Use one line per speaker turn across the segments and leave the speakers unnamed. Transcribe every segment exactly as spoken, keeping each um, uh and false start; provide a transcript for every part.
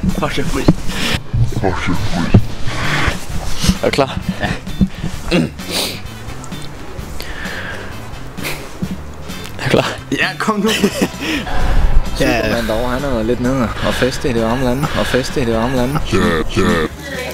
Fuck your free.
Fuck your free.
Er du klar?
Ja.
Er du klar?
Ja, kom nu. Ja, Superman derovre, han er lidt nede og feste i det varme lande, og feste i det varme lande.
Ja, ja.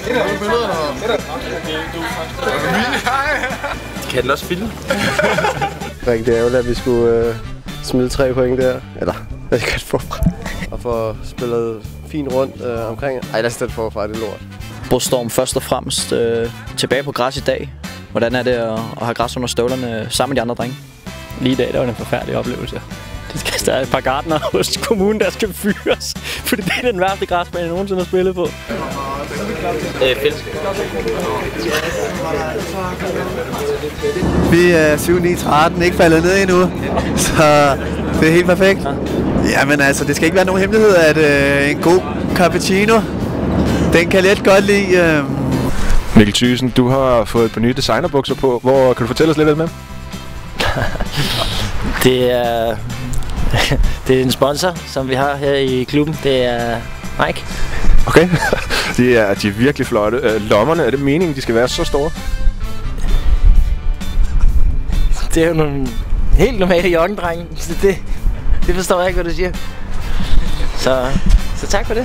Kan den også filme?
Rigtig ærgerligt, at vi skulle øh, smide tre point der. Eller, hvad kan det forfra? Og få spillet fint rundt øh, omkring. Ej, lad os stille forfra, det er lort.
Brostorm først og fremmest øh, tilbage på græs i dag. Hvordan er det at, at have græs under støvlerne sammen med de andre drenge?
Lige i dag, det var en forfærdelig oplevelse. Det skal der er et par gartner hos kommunen, der skal fyres. Fordi det er den værste græsbane, jeg nogensinde har spillet på.
Øh, fedt.
Vi er syv ni tretten, ikke faldet ned endnu, så det er helt perfekt. Jamen altså, det skal ikke være nogen hemmelighed, at øh, en god cappuccino, den kan let godt lide. Øh...
Mikkel Thyssen, du har fået et par nye designerbukser på. Hvor kan du fortælle os lidt med?
Det er, det er en sponsor, som vi har her i klubben. Det er Nike.
Okay. De er, de er virkelig flotte. Lommerne, er det meningen, de skal være så store?
Det er jo nogle helt normale joggingdrenge, så det, det forstår jeg ikke, hvad du siger. Så, så tak for det.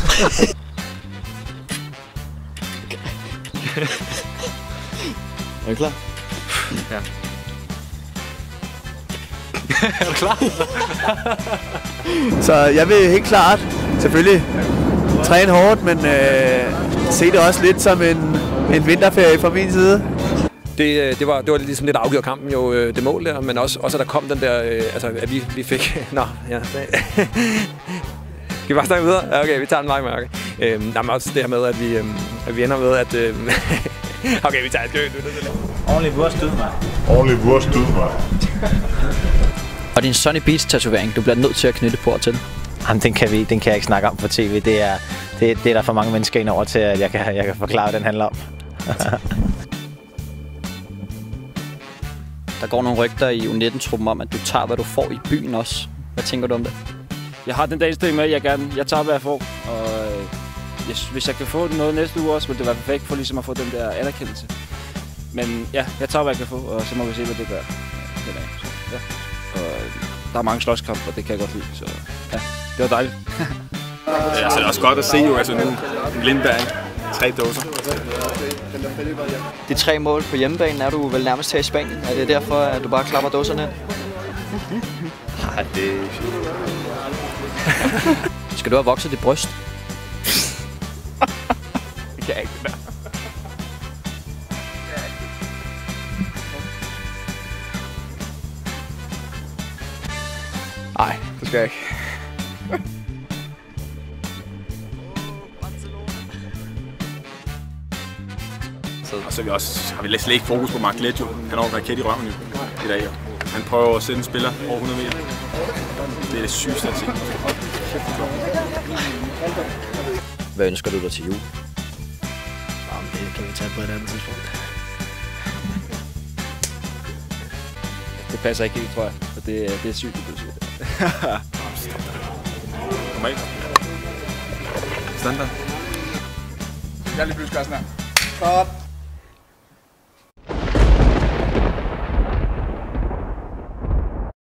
Er du klar?
Ja.
Er du klar?
Så jeg vil helt klart, selvfølgelig, træne hårdt, men øh, se det også lidt som en, en vinterferie fra min side.
Det, det, var, det var ligesom lidt afgjort kampen jo, det mål der, men også, også at der kom den der, øh, altså at vi, vi fik, nå, ja. Skal vi bare snakke videre? Ja, okay, vi tager den meget mørke. Øhm, nej, men også det her med, at vi, øhm, at vi ender med, at, øhm, okay, vi tager et skøn.
Ordentligt vores død, mig.
Ordentligt vores død, mig.
Og din Sunny Beach tatovering, du bliver nødt til at knytte på til.
Jamen, den kan, vi, den kan jeg ikke snakke om på tv. Det er, det, det er der for mange mennesker ind over til, at jeg kan, jeg kan forklare, hvad den handler om.
Der går nogle rygter i U nitten-truppen om, at du tager, hvad du får i byen også. Hvad tænker du om det?
Jeg har den dag stilling med, at jeg gerne jeg tager, hvad jeg får. Og øh, yes, hvis jeg kan få noget næste uge også, vil det være perfekt for ligesom at få den der anerkendelse. Men ja, jeg tager, hvad jeg kan få, og så må vi se, hvad det gør. Den dag. Så, ja. Og, øh, der er mange slåskampe, og det kan jeg godt lide. Så ja, det var dejligt.
Ja, så det er også godt at se jo, altså nu Lindberg, tre dåser.
De tre mål på hjemmebanen er du vel nærmest her i Spanien. Er det derfor, at du bare klapper dåserne?
Nej, det er
Skal du have vokset dit bryst?
det kan jeg ikke.
Nej, det skal jeg ikke.
Og så har vi også har vi slet ikke fokus på Mark Ledjo. Han har jo raket i røven i dag. Han prøver at sende en spiller over hundrede meter. Det er det sygeste at se.
Hvad ønsker du dig til jul?
Jamen, det kan vi tage på et andet tidspunkt. Det passer ikke helt, tror jeg. For det, det er sygt, det du siger.
Normalt. Standard.
Jeg er lige pludselig også her. Stop.